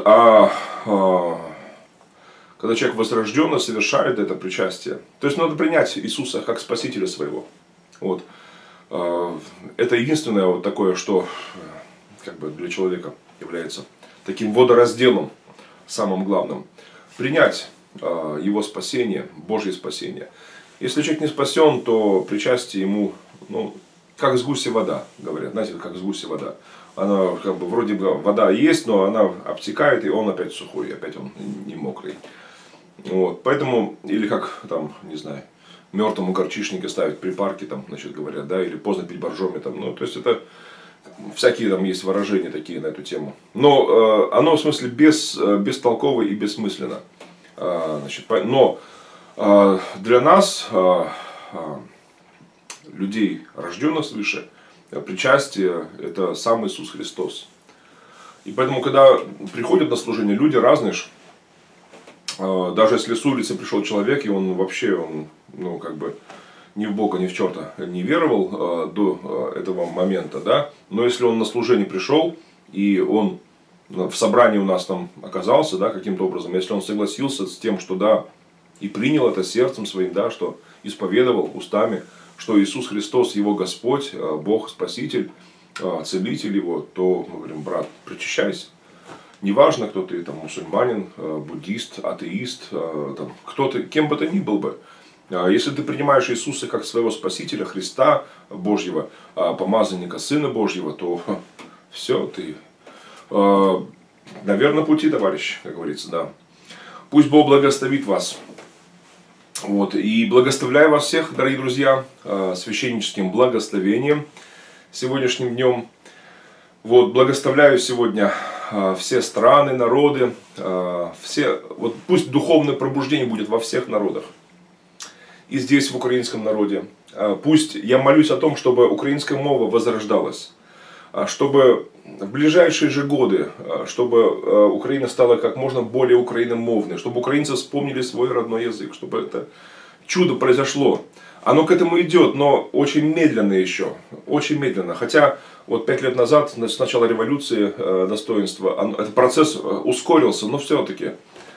Когда человек возрожденно совершает это причастие, то есть надо принять Иисуса как Спасителя своего. Вот. Это единственное вот такое, что как бы для человека является таким водоразделом, самым главным. Принять его спасение, Божье спасение. Если человек не спасен, то причастие ему, ну, как с гуся вода, говорят. Знаете, как с гуся вода. Она как бы вроде бы вода есть, но она обтекает, и он опять сухой, опять он не мокрый. Вот. Поэтому, или как там, не знаю, мертвому горчичнике ставят припарки, там, значит, говорят, да, или поздно пить боржоми, там, ну, то есть это всякие там есть выражения такие на эту тему. Но оно в смысле бестолково и бессмысленно. Значит, но для нас, людей, рожденных свыше, причастие – это сам Иисус Христос. И поэтому, когда приходят на служение люди разные, даже если с улицы пришел человек, и он вообще, ну, как бы, ни в Бога, ни в черта не веровал до этого момента, да, но если он на служение пришел, и он в собрании у нас там оказался, да, каким-то образом, если он согласился с тем, что да, и принял это сердцем своим, да, что исповедовал устами, что Иисус Христос его Господь, Бог Спаситель, Целитель его, то мы говорим: брат, причащайся. Неважно, кто ты, там, мусульманин, буддист, атеист, там, кто ты, кем бы ты ни был бы. Если ты принимаешь Иисуса как своего Спасителя, Христа Божьего, помазанника, Сына Божьего, то все, ты на верном пути, товарищ, как говорится, да. Пусть Бог благословит вас. Вот. И благословляю вас всех, дорогие друзья, священническим благословением сегодняшним днем. Вот, благословляю сегодня все страны, народы, все, вот пусть духовное пробуждение будет во всех народах. И здесь, в украинском народе. Пусть я молюсь о том, чтобы украинская мова возрождалась. Чтобы в ближайшие же годы, чтобы Украина стала как можно более украиномовной. Чтобы украинцы вспомнили свой родной язык. Чтобы это чудо произошло. Оно к этому идет, но очень медленно еще. Очень медленно. Хотя вот 5 лет назад, с начала революции достоинства, этот процесс ускорился, но все-таки.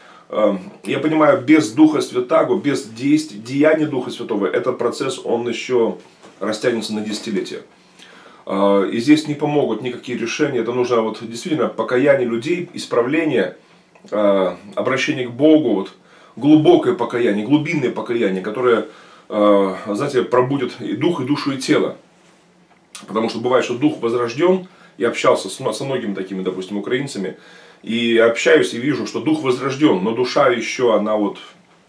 Я понимаю, без Духа Святаго, без деяния Духа Святого, этот процесс, он еще растянется на десятилетия. И здесь не помогут никакие решения. Это нужно вот действительно покаяние людей, исправление, обращение к Богу, вот, глубокое покаяние, глубинное покаяние, которое, знаете, пробудет и дух, и душу, и тело. Потому что бывает, что дух возрожден. Я общался со многими такими, допустим, украинцами. И общаюсь и вижу, что дух возрожден, но душа еще, она вот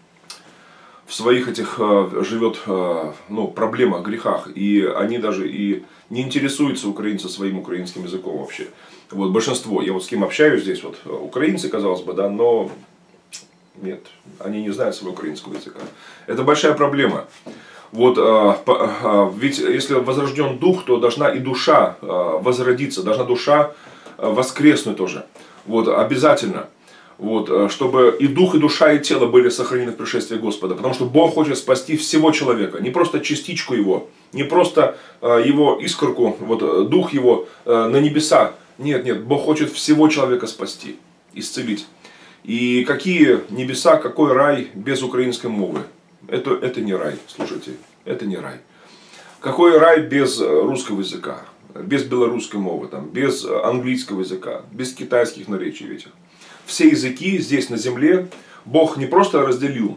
в своих этих живет проблемах, грехах. И они даже и не интересуются, украинцы, своим украинским языком вообще. Вот большинство, я вот с кем общаюсь здесь, вот украинцы, казалось бы, да, но нет, они не знают своего украинского языка. Это большая проблема. Вот, ведь если возрожден дух, то должна и душа возродиться, должна душа воскреснуть тоже. Вот, обязательно. Вот, чтобы и дух, и душа, и тело были сохранены в пришествии Господа. Потому что Бог хочет спасти всего человека. Не просто частичку его, не просто его искорку, вот, дух его на небеса. Нет, нет, Бог хочет всего человека спасти, исцелить. И какие небеса, какой рай без украинской мовы? Это не рай, слушайте, это не рай. Какой рай без русского языка, без белорусской мовы, там, без английского языка, без китайских наречий этих. Все языки здесь на земле Бог не просто разделил,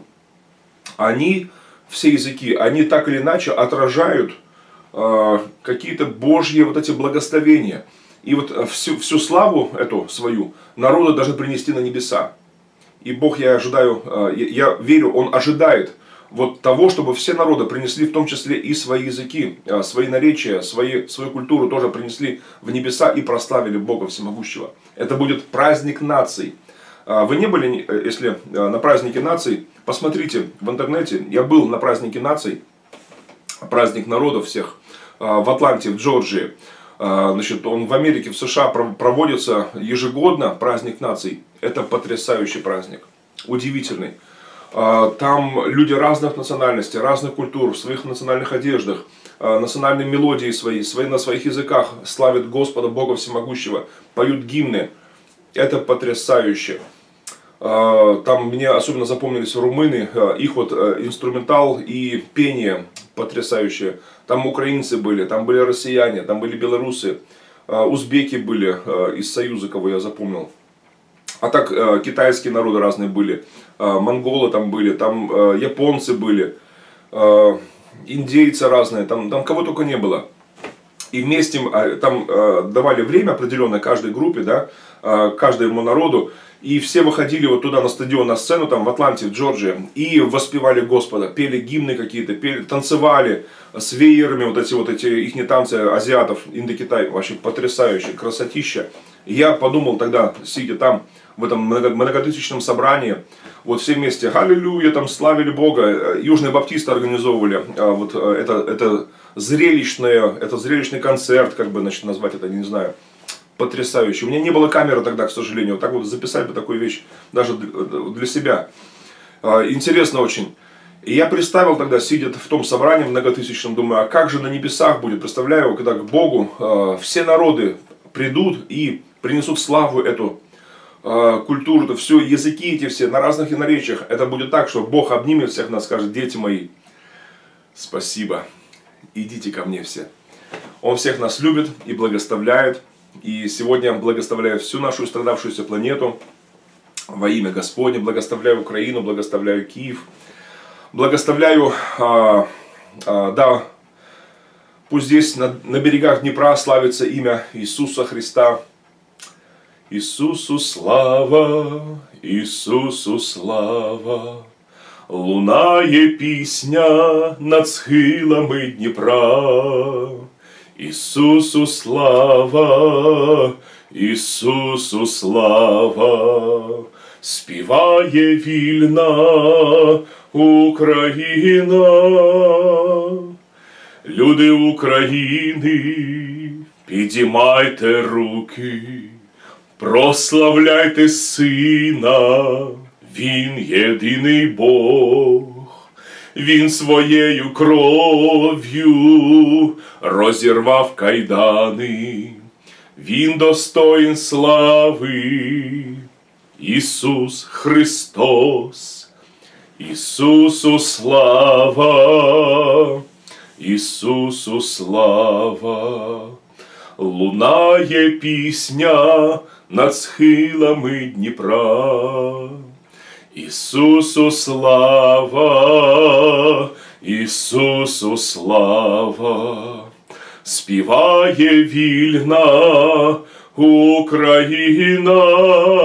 все языки, они так или иначе отражают какие-то Божьи вот эти благословения. И вот всю славу эту свою народы должны принести на небеса. И Бог, я ожидаю, я верю, Он ожидает вот того, чтобы все народы принесли в том числе и свои языки, свои наречия, свою культуру тоже принесли в небеса и прославили Бога Всемогущего. Это будет праздник наций. Вы не были, если на празднике наций, посмотрите в интернете, я был на празднике наций, праздник народов всех, в Атланте, в Джорджии. Значит, он в Америке, в США проводится ежегодно, праздник наций. Это потрясающий праздник, удивительный. Там люди разных национальностей, разных культур, в своих национальных одеждах, национальные мелодии свои на своих языках славят Господа, Бога Всемогущего, поют гимны. Это потрясающе. Там мне особенно запомнились румыны, их вот инструментал и пение потрясающее. Там украинцы были, там были россияне, там были белорусы, узбеки были из Союза, кого я запомнил. А так китайские народы разные были, монголы там были, там японцы были, индейцы разные, там кого только не было. И вместе там давали время определенное каждой группе, да, каждому народу. И все выходили вот туда на стадион, на сцену, там в Атланте, в Джорджии, и воспевали Господа, пели гимны какие-то, танцевали с веерами, вот эти их танцы азиатов, Индокитай, вообще потрясающе, красотища. И я подумал тогда, сидя там, в этом многотысячном собрании, вот все вместе, аллилуйя, там славили Бога, южные баптисты организовывали, вот это зрелищный концерт, как бы, значит, назвать это, не знаю. Потрясающе. У меня не было камеры тогда, к сожалению. Вот так вот записать бы такую вещь даже для себя. Интересно очень. И я представил тогда, сидя в том собрании многотысячном, думаю, а как же на небесах будет? Представляю, когда к Богу все народы придут и принесут славу эту, культуру, это все, языки эти все, на разных наречиях. Это будет так, что Бог обнимет всех нас, скажет: дети мои, спасибо, идите ко мне все. Он всех нас любит и благословляет. И сегодня благословляю всю нашу страдавшуюся планету во имя Господне. Благословляю Украину, благословляю Киев. Благословляю, да, пусть здесь на берегах Днепра славится имя Иисуса Христа. Иисусу слава, Иисусу слава, лунає пісня над схилами Дніпра. Ісусу слава, Ісусу слава, співає вільна Україна. Люди України, підіймайте руки, прославляйте Сина, Він єдиний Бог. Він своєю кров'ю розірвав кайдани, Він достоїн слави, Ісус Христос. Ісусу слава, Ісусу слава, лунає пісня над схилами Дніпра. Ісусу слава, Ісусу слава, співає вільна Україна.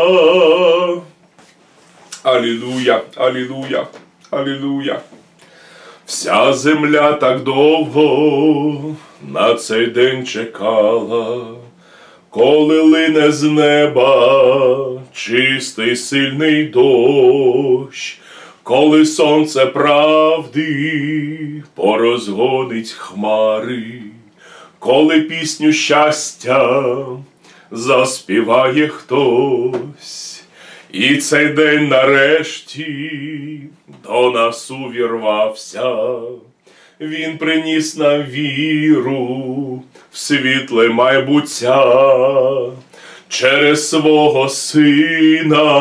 Алілуя, алілуя, алілуя. Вся земля так довго на цей день чекала, коли лине з неба чистий сильний дощ, коли сонце правди порозгонить хмари, коли пісню щастя заспіває хтось. І цей день нарешті до нас увірвався. Він приніс нам віру в світле майбуття. Через свого Сина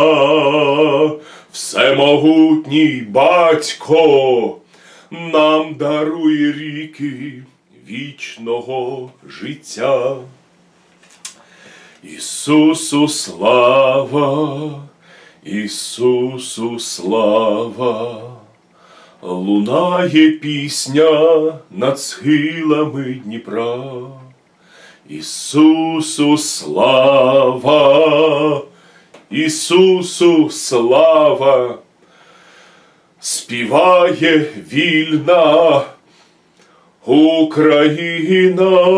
всемогутній Батько нам дарує ріки вічного життя. Ісусу слава, Ісусу слава, лунає пісня над схилами Дніпра. Ісусу слава, Ісусу слава, співає вільна Україна.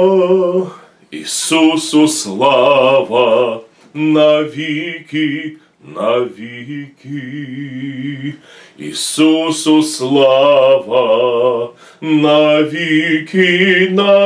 Ісусу слава навіки, навіки. Ісусу слава навіки,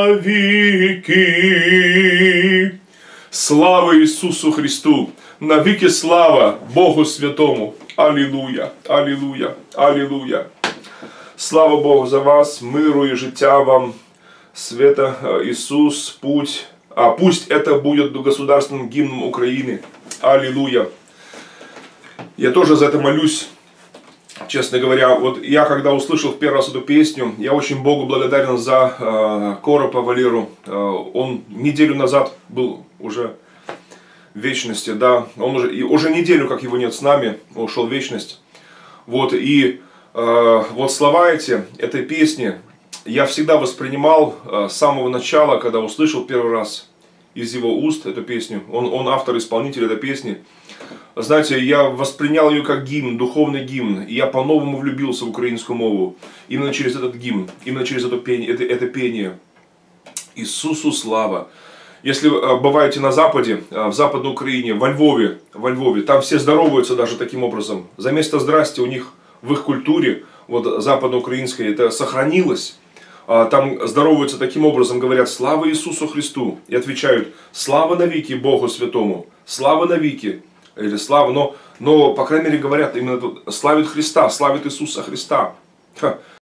навіки. Слава Ісусу Христу! Навіки слава Богу Святому! Алілуя! Алілуя! Алілуя! Слава Богу за вас, миру и життя вам, света, Иисус, путь. А пусть это будет государственным гимном Украины. Аллилуйя. Я тоже за это молюсь, честно говоря. Вот я, когда услышал в первый раз эту песню, я очень Богу благодарен за Коропа Валеру. Он неделю назад был уже в вечности, да. Он уже неделю, как его нет с нами, ушел в вечность. Вот, и вот слова этой песни я всегда воспринимал с самого начала, когда услышал первый раз из его уст эту песню. Он автор-исполнитель этой песни. Знаете, я воспринял ее как гимн, духовный гимн. И я по-новому влюбился в украинскую мову. Именно через этот гимн, именно через это пение. Иисусу слава. Если бываете на Западе, в Западной Украине, во Львове, там все здороваются даже таким образом. За место «здрасте» у них в их культуре, вот западноукраинской, это сохранилось. Там здороваются таким образом, говорят: «Слава Иисусу Христу!» И отвечают: «Слава навеки Богу Святому!» «Слава навеки!» Или «Слава!» Но по крайней мере, говорят, именно славят Христа, славят Иисуса Христа. Ха.